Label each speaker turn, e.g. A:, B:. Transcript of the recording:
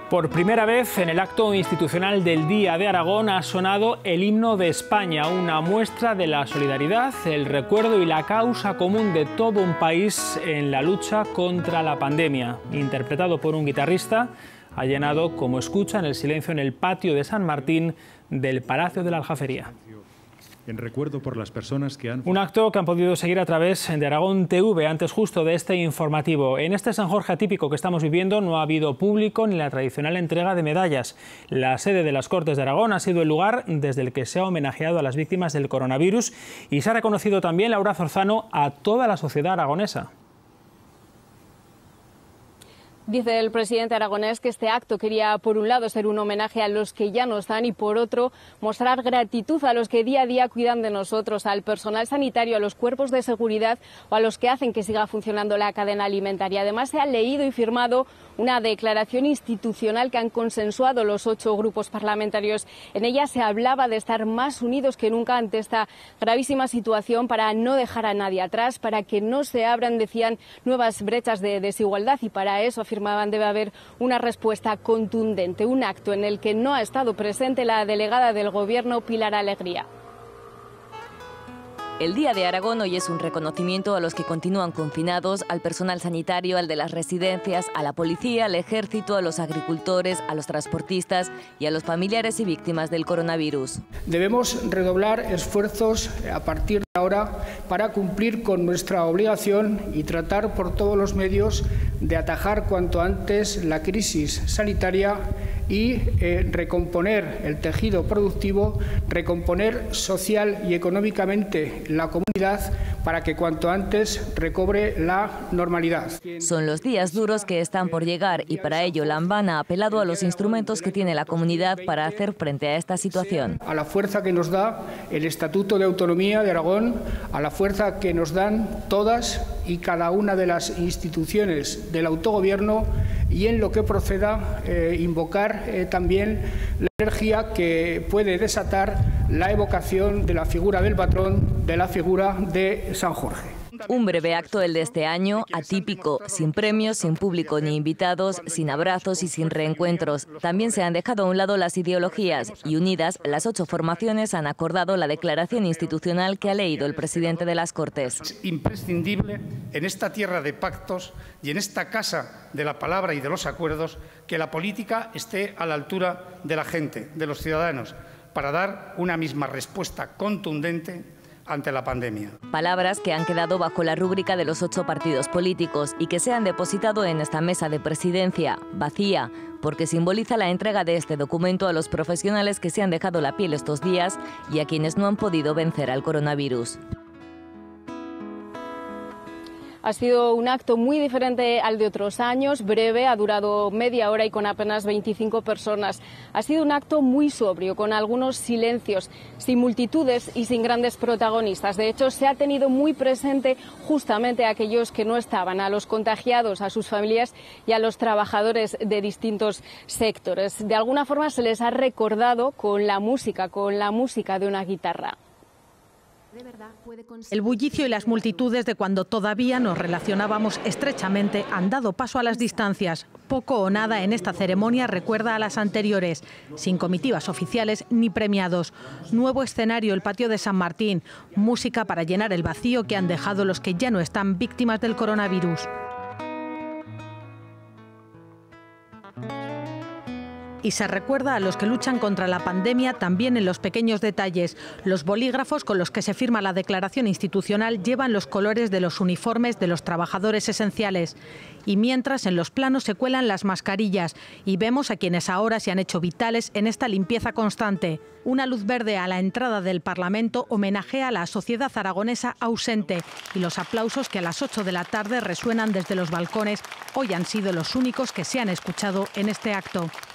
A: Por primera vez en el acto institucional del Día de Aragón ha sonado el himno de España, una muestra de la solidaridad, el recuerdo y la causa común de todo un país en la lucha contra la pandemia. Interpretado por un guitarrista, ha llenado, como escuchan, el silencio en el patio de San Martín del Palacio de la Aljafería.
B: En recuerdo por las personas que han...
A: Un acto que han podido seguir a través de Aragón TV, antes justo de este informativo. En este San Jorge atípico que estamos viviendo no ha habido público ni la tradicional entrega de medallas. La sede de las Cortes de Aragón ha sido el lugar desde el que se ha homenajeado a las víctimas del coronavirus y se ha reconocido también, Laura Zorzano, a toda la sociedad aragonesa.
C: Dice el presidente aragonés que este acto quería, por un lado, ser un homenaje a los que ya no están y, por otro, mostrar gratitud a los que día a día cuidan de nosotros, al personal sanitario, a los cuerpos de seguridad o a los que hacen que siga funcionando la cadena alimentaria. Además, se ha leído y firmado una declaración institucional que han consensuado los 8 grupos parlamentarios. En ella se hablaba de estar más unidos que nunca ante esta gravísima situación para no dejar a nadie atrás, para que no se abran, decían, nuevas brechas de desigualdad y para eso afirmaban debe haber una respuesta contundente, un acto en el que no ha estado presente la delegada del Gobierno, Pilar Alegría.
D: El Día de Aragón hoy es un reconocimiento a los que continúan confinados, al personal sanitario, al de las residencias, a la policía, al ejército, a los agricultores, a los transportistas y a los familiares y víctimas del coronavirus.
E: Debemos redoblar esfuerzos a partir de ahora para cumplir con nuestra obligación y tratar por todos los medios de atajar cuanto antes la crisis sanitaria y recomponer el tejido productivo, recomponer social y económicamente la comunidad para que cuanto antes recobre la normalidad.
D: Son los días duros que están por llegar y para ello Lambán ha apelado a los instrumentos que tiene la comunidad para hacer frente a esta situación.
E: A la fuerza que nos da el Estatuto de Autonomía de Aragón, a la fuerza que nos dan todas y cada una de las instituciones del autogobierno y en lo que proceda invocar también la energía que puede desatar la evocación de la figura del patrón, de la figura de San Jorge.
D: Un breve acto el de este año, atípico, sin premios, sin público ni invitados, sin abrazos y sin reencuentros. También se han dejado a un lado las ideologías y unidas, las 8 formaciones han acordado la declaración institucional que ha leído el presidente de las Cortes.
F: Es imprescindible en esta tierra de pactos y en esta casa de la palabra y de los acuerdos que la política esté a la altura de la gente, de los ciudadanos, para dar una misma respuesta contundente ante la pandemia.
D: Palabras que han quedado bajo la rúbrica de los 8 partidos políticos y que se han depositado en esta mesa de presidencia, vacía, porque simboliza la entrega de este documento a los profesionales que se han dejado la piel estos días y a quienes no han podido vencer al coronavirus.
C: Ha sido un acto muy diferente al de otros años, breve, ha durado media hora y con apenas 25 personas. Ha sido un acto muy sobrio, con algunos silencios, sin multitudes y sin grandes protagonistas. De hecho, se ha tenido muy presente justamente a aquellos que no estaban, a los contagiados, a sus familias y a los trabajadores de distintos sectores. De alguna forma se les ha recordado con la música de una guitarra.
G: El bullicio y las multitudes de cuando todavía nos relacionábamos estrechamente han dado paso a las distancias. Poco o nada en esta ceremonia recuerda a las anteriores, sin comitivas oficiales ni premiados. Nuevo escenario, el patio de San Martín. Música para llenar el vacío que han dejado los que ya no están víctimas del coronavirus. Y se recuerda a los que luchan contra la pandemia también en los pequeños detalles. Los bolígrafos con los que se firma la declaración institucional llevan los colores de los uniformes de los trabajadores esenciales. Y mientras en los planos se cuelan las mascarillas y vemos a quienes ahora se han hecho vitales en esta limpieza constante. Una luz verde a la entrada del Parlamento homenajea a la sociedad aragonesa ausente y los aplausos que a las 8 de la tarde resuenan desde los balcones hoy han sido los únicos que se han escuchado en este acto.